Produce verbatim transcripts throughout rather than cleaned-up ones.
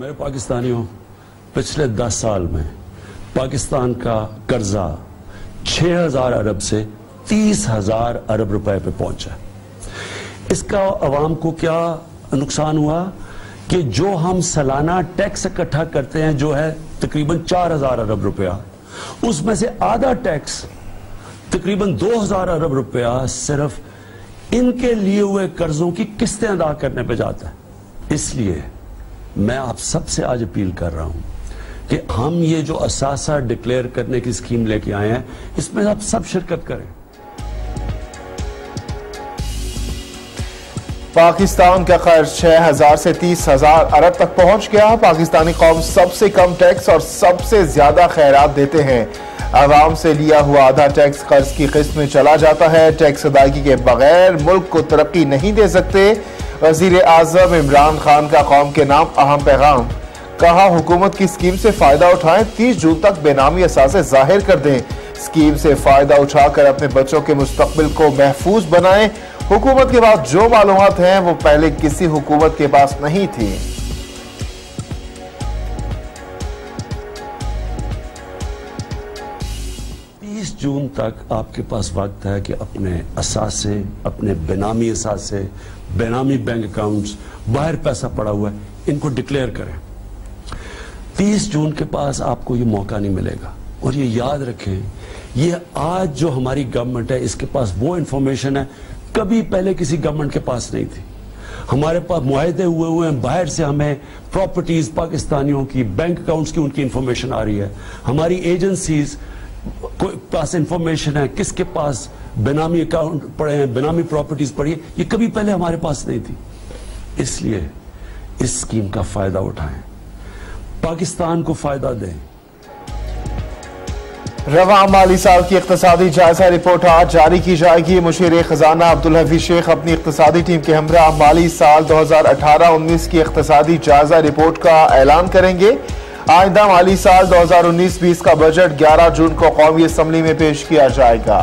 मेरे पाकिस्तानियों, पिछले दस साल में पाकिस्तान का कर्जा छह हजार अरब से तीस हजार अरब रुपए पे पहुंचा। इसका अवाम को क्या नुकसान हुआ कि जो हम सालाना टैक्स इकट्ठा करते हैं जो है तकरीबन चार हजार अरब रुपया, उसमें से आधा टैक्स तकरीबन दो हजार अरब रुपया सिर्फ इनके लिए हुए कर्जों की किस्तें अदा करने पे जाता है। इसलिए मैं आप सबसे आज अपील कर रहा हूं कि हम ये जो असासा डिक्लेयर करने की स्कीम लेके आए हैं, इसमें आप सब शिरकत करें। पाकिस्तान का कर्ज छह हजार से तीस हजार अरब तक पहुंच गया। पाकिस्तानी कौम सबसे कम टैक्स और सबसे ज्यादा खैरात देते हैं। आवाम से लिया हुआ आधा टैक्स कर्ज की किस्त में चला जाता है। टैक्स अदायगी के बगैर मुल्क को तरक्की नहीं दे सकते। वजीर आजम इमरान खान का कौम के नाम अहम पैगाम, कहा हुकूमत की स्कीम से फायदा उठाएं, तीस जून तक बेनामी असासे जाहिर कर दें। स्कीम से फायदा उठाकर अपने बच्चों के मुस्तकबिल को महफूज बनाएं। हुकूमत के पास जो मालूमात हैं वो पहले किसी हुकूमत के पास नहीं थी। तीस जून तक आपके पास वक्त है कि अपने असासे, अपने बेनामी असासे, बेनामी बैंक अकाउंट्स, बाहर पैसा पड़ा हुआ है, इनको डिक्लेयर करें। तीस जून के पास आपको ये मौका नहीं मिलेगा। और ये याद रखें, ये आज जो हमारी गवर्नमेंट है इसके पास वो इंफॉर्मेशन है कभी पहले किसी गवर्नमेंट के पास नहीं थी। हमारे पास मुआहदे हुए हुए हैं, बाहर से हमें प्रॉपर्टीज पाकिस्तानियों की, बैंक अकाउंट्स की उनकी इंफॉर्मेशन आ रही है। हमारी एजेंसीज कोई पास इंफॉर्मेशन है किसके पास बेनामी अकाउंट पड़े हैं, बेनामी प्रॉपर्टीज पड़ी है, ये कभी पहले हमारे पास नहीं थी। इसलिए इस स्कीम का फायदा उठाएं, पाकिस्तान को फायदा दें। रवा माली साल की इक्तिसादी जायजा रिपोर्ट आज जारी की जाएगी। मुशीर खजाना अब्दुल हफीज शेख अपनी इक्तिसादी टीम के हमरा माली साल दो हजार अठारह उन्नीस की इक्तिसादी जायजा रिपोर्ट का ऐलान करेंगे। आइंदा माली साल दो हजार उन्नीस बीस का बजट ग्यारह जून को कौमी असम्बली में पेश किया जाएगा।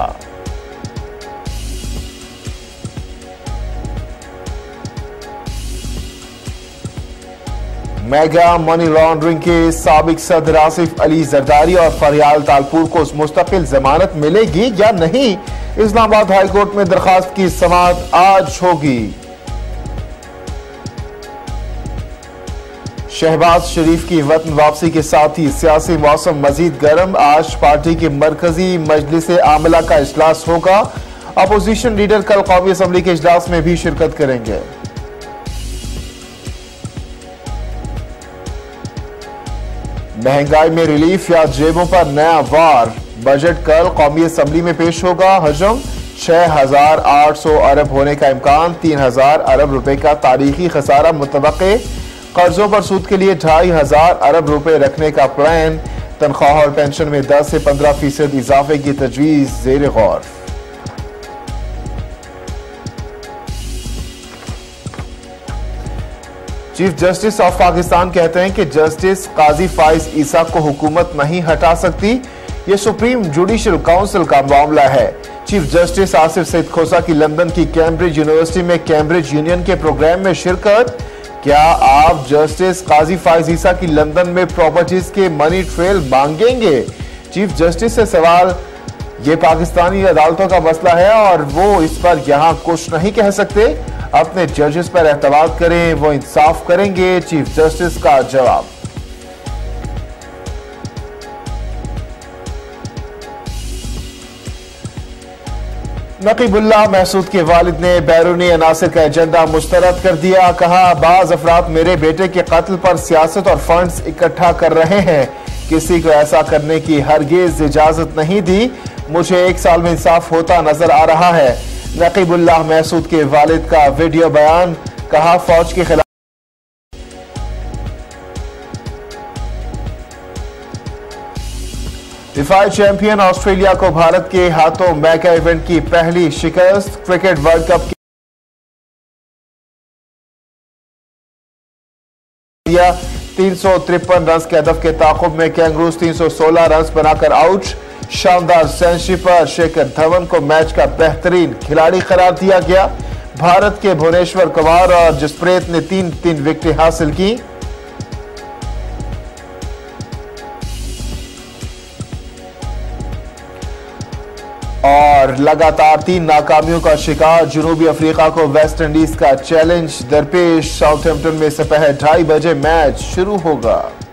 मेगा मनी लॉन्ड्रिंग के साबिक सदर आसिफ अली जरदारी और फरियाल तालपुर को मुस्तकिल जमानत मिलेगी या नहीं, इस्लामाबाद हाई कोर्ट में दरखास्त की समाअत आज होगी। शहबाज शरीफ की वतन वापसी के साथ ही सियासी मौसम मजीद गर्म। आज पार्टी की मरकजी मजलिस आमला का इजलास होगा। अपोजिशन लीडर कल कौमी असम्बली के इजलास में भी शिरकत करेंगे। महंगाई में रिलीफ या जेबों पर नया वार, बजट कल कौमी असम्बली में पेश होगा। हजम छह हजार आठ सौ अरब होने का इम्कान, तीन हजार अरब रुपए का तारीखी खसारा मुतवक्के। कर्जों पर सूद के लिए ढाई हजार अरब रुपए रखने का प्लान। तनख्वाह और पेंशन में दस से पंद्रह फीसद इजाफे की तजवीज जेर गौर। चीफ जस्टिस ऑफ पाकिस्तान कहते हैं कि जस्टिस काजी फाइज ईसा को हुकूमत नहीं हटा सकती, यह सुप्रीम जुडिशियल काउंसिल का मामला है। चीफ जस्टिस आसिफ सईद खोसा की लंदन की कैम्ब्रिज यूनिवर्सिटी में कैम्ब्रिज यूनियन के प्रोग्राम में शिरकत। क्या आप जस्टिस काजी फाइज ईसा की लंदन में प्रॉपर्टीज के मनी ट्रेल मांगेंगे? चीफ जस्टिस से सवाल, ये पाकिस्तानी अदालतों का मसला है और वो इस पर यहां कुछ नहीं कह सकते। अपने जजेस पर एतमाद करें, वो इंसाफ करेंगे। चीफ जस्टिस का जवाब। नकीबुल्लाह महसूद के वालिद ने बैरूनी अनासिर का एजेंडा मुस्तरद कर दिया। कहा, बाज अफराद मेरे बेटे के कत्ल पर सियासत और फंड्स इकट्ठा कर रहे हैं, किसी को ऐसा करने की हरगिज इजाजत नहीं दी। मुझे एक साल में इंसाफ होता नजर आ रहा है। नकीबुल्लाह महसूद के वालिद का वीडियो बयान। कहा, फौज के खिलाफ दिफाई चैंपियन ऑस्ट्रेलिया को भारत के हाथों मैका इवेंट की पहली शिकस्त। क्रिकेट वर्ल्ड कप की तीन सौ तिरपन रन के हदफ के ताकुब में कैंगरूज तीन सौ सोलह रन बनाकर आउट। शानदार सेंचुरी पर शेखर धवन को मैच का बेहतरीन खिलाड़ी करार दिया गया। भारत के भुवनेश्वर कुमार और जसप्रीत ने तीन तीन विकेटें हासिल की। और लगातार तीन नाकामियों का शिकार जनूबी अफ्रीका को वेस्ट इंडीज का चैलेंज दरपेश। साउथहैम्पटन में दोपहर ढाई बजे मैच शुरू होगा।